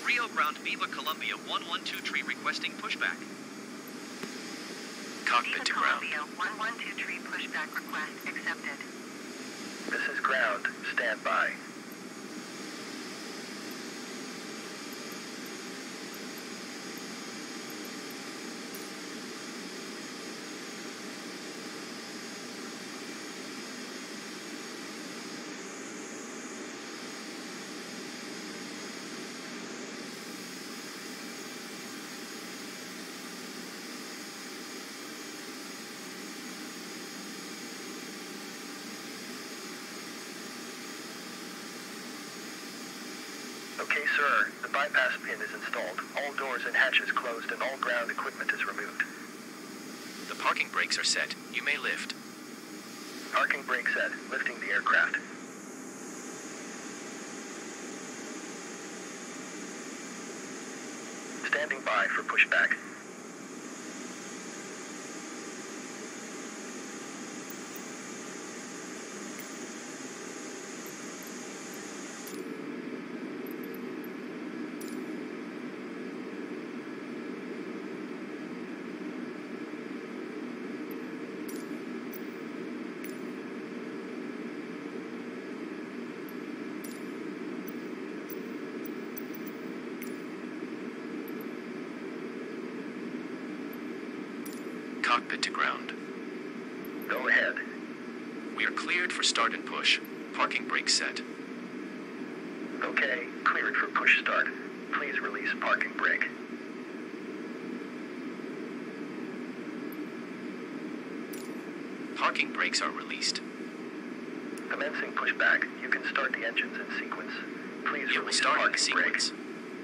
Rio Ground Viva Colombia 112 tree requesting pushback. Cockpit to ground. Viva Colombia 112 tree pushback request accepted. This is ground. Stand by. Okay, sir. The bypass pin is installed. All doors and hatches closed and all ground equipment is removed. The parking brakes are set. You may lift. Parking brake set. Lifting the aircraft. Standing by for pushback. Cockpit to ground. Go ahead. We are cleared for start and push. Parking brake set. Okay, cleared for push start. Please release parking brake. Parking brakes are released. Commencing pushback. You can start the engines in sequence. Please You will release start in parking the brake. sequence.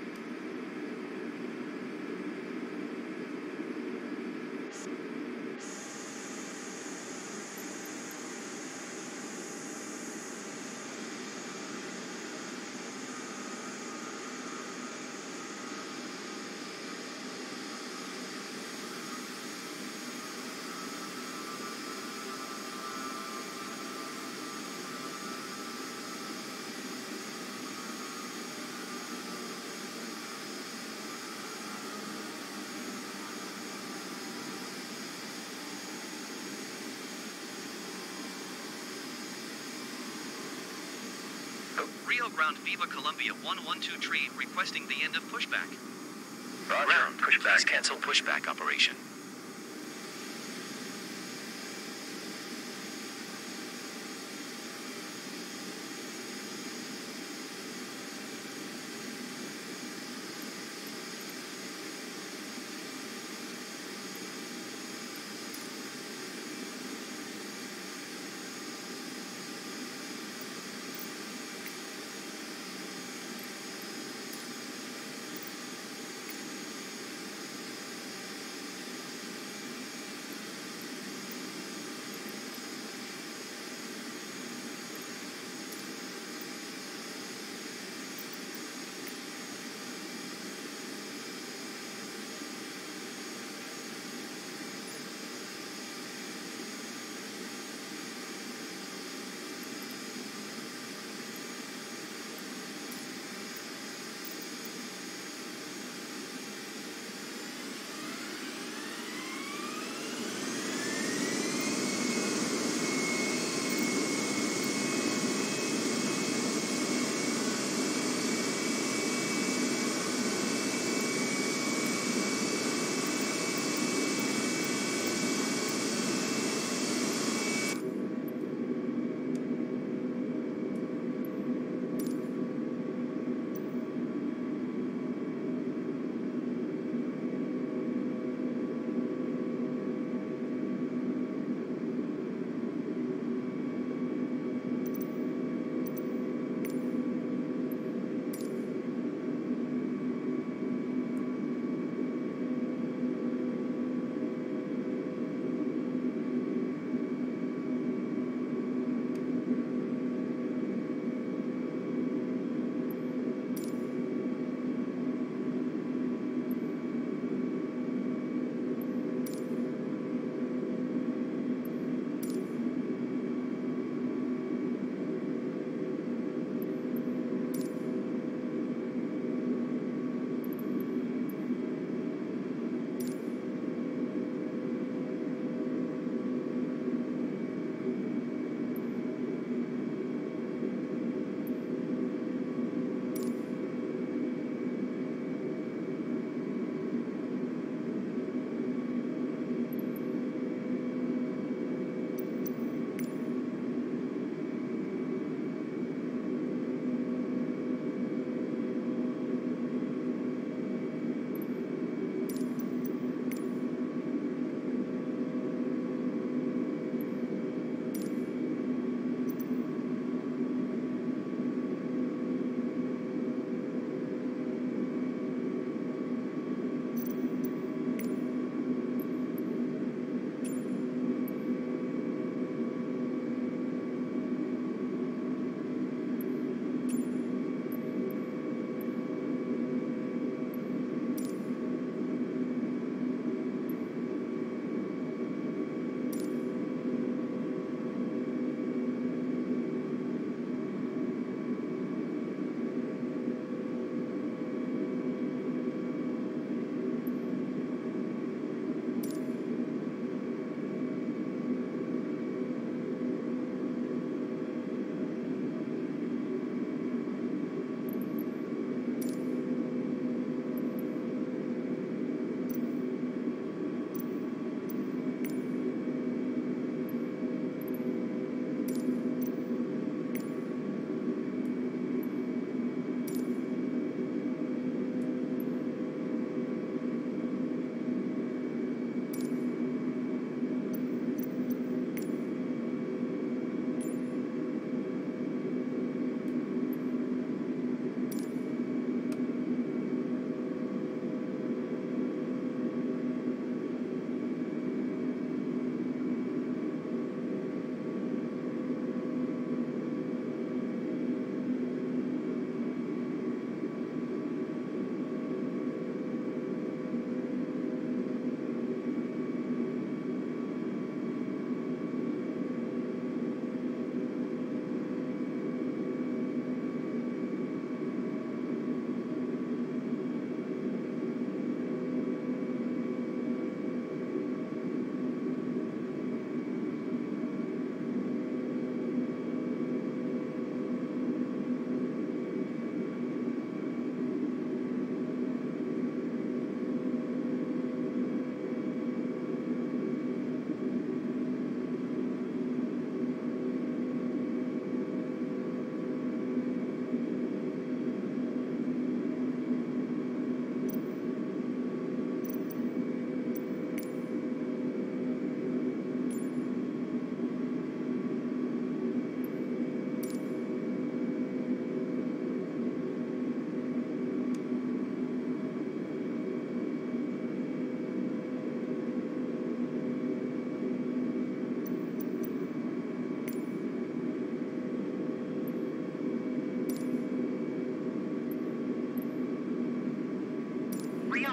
Rio Ground Viva Colombia 112 tree requesting the end of pushback. Roger. Ground. Please Pushback cancel pushback operation.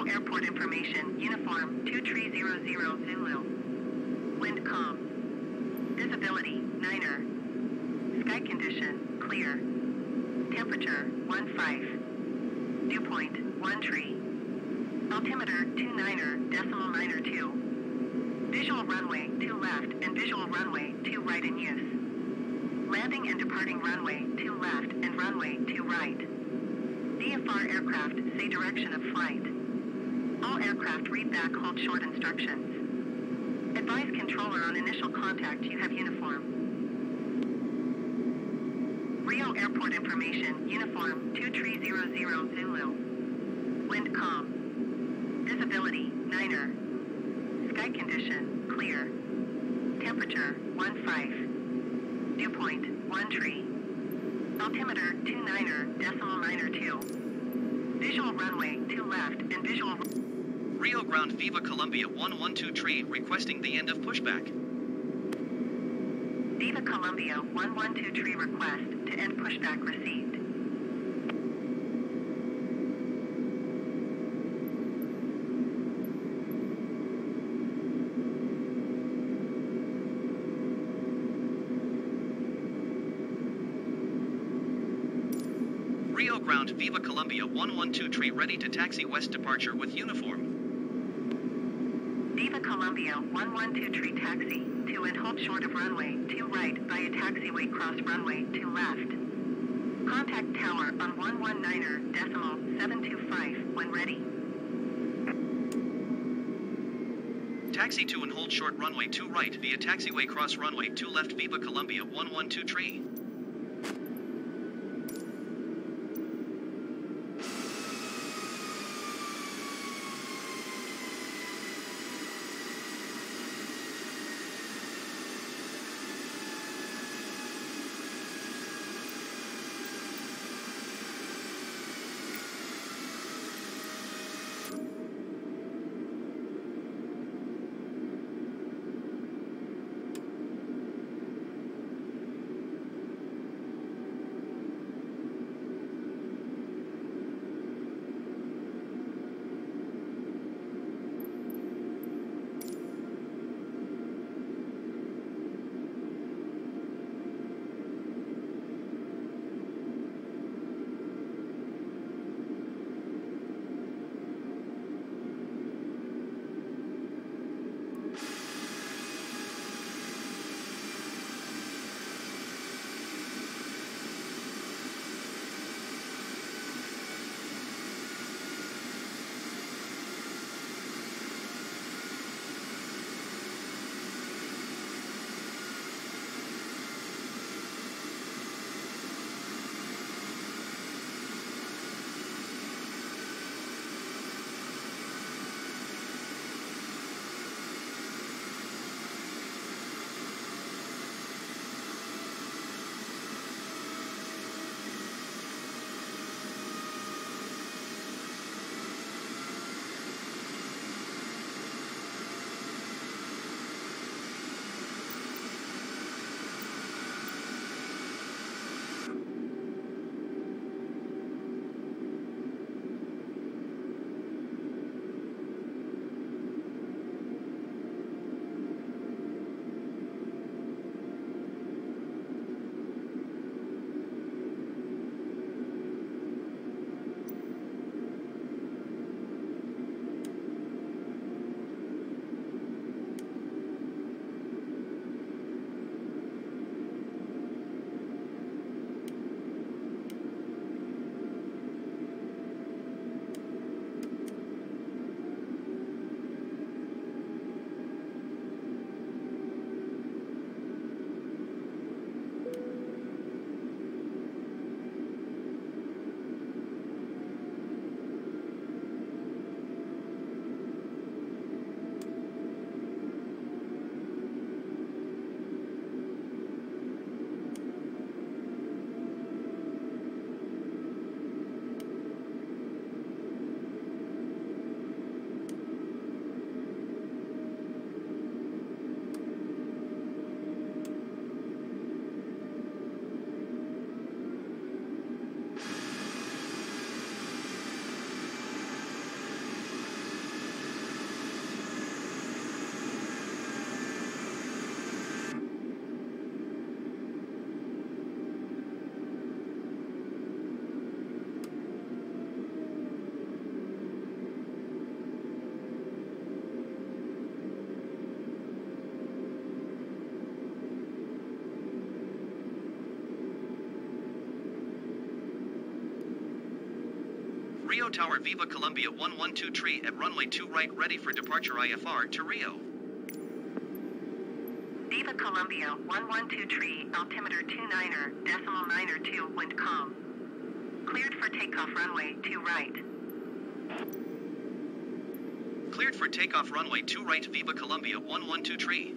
Rio Airport information, uniform 2300 Zulu. Wind calm. Visibility, Niner. Sky condition, clear. Temperature, 15. Dew point, 1 tree. Altimeter, 29.92. Visual runway, 2 left and visual runway, 2 right in use. Landing and departing runway, 2 left and runway, 2 right. VFR aircraft, say direction of flight. All aircraft read back hold short instructions. Advise controller on initial contact you have uniform. Rio Airport information, uniform 2300 Zulu. Wind calm. Visibility, Niner. Sky condition, clear. Temperature, 15. Dew point, 1 tree. Altimeter, 29.92. Visual runway, 2 left and visual... Rio Ground Viva Columbia 112 tree requesting the end of pushback. Viva Columbia 112 tree request to end pushback received. Rio Ground Viva Columbia 112 tree ready to taxi west departure with uniform. Viva Columbia 112 tree taxi to and hold short of runway 2 right via taxiway cross runway 2 left. Contact tower on 119.725 when ready. Taxi to and hold short runway 2 right via taxiway cross runway 2 left Viva Columbia 112 tree. Rio Tower Viva Colombia 112 tree at runway 2 right ready for departure IFR to Rio. Viva Colombia 112 tree, altimeter 29er, decimal 9er 2, wind calm. Cleared for takeoff runway 2 right. Cleared for takeoff runway 2 right Viva Colombia 112 tree.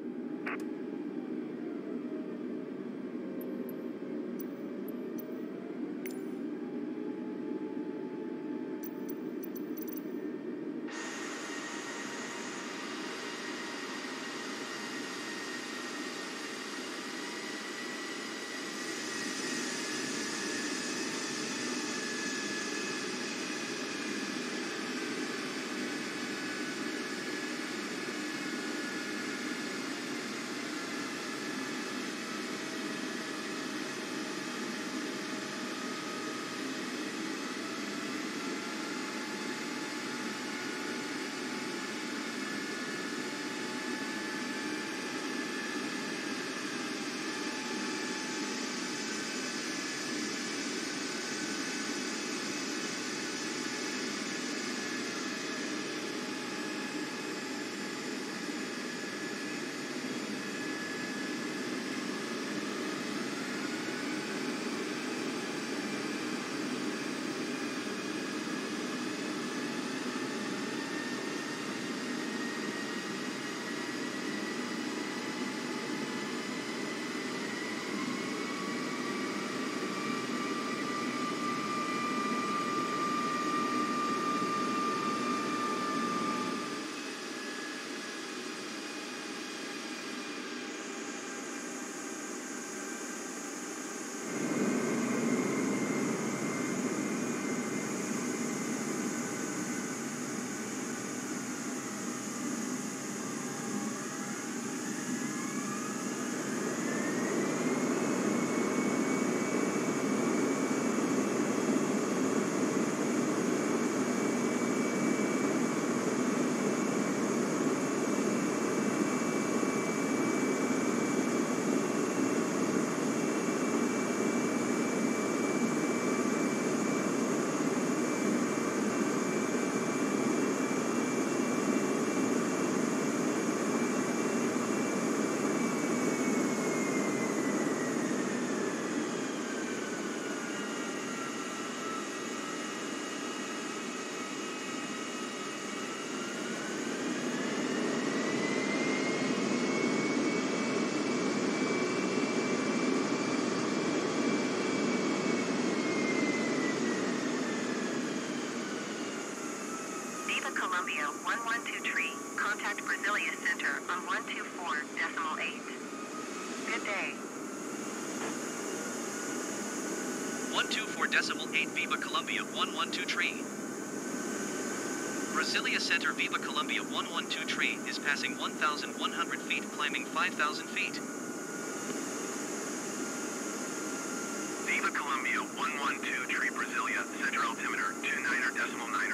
Columbia 112 tree, contact Brasilia Center on 124.8. Good day. 124.8 Viva Colombia 112 tree. Brasilia Center Viva Colombia 112 tree is passing 1,100 feet, climbing 5,000 feet. Viva Colombia 112 tree Brasilia, center altimeter 29er decimal 9.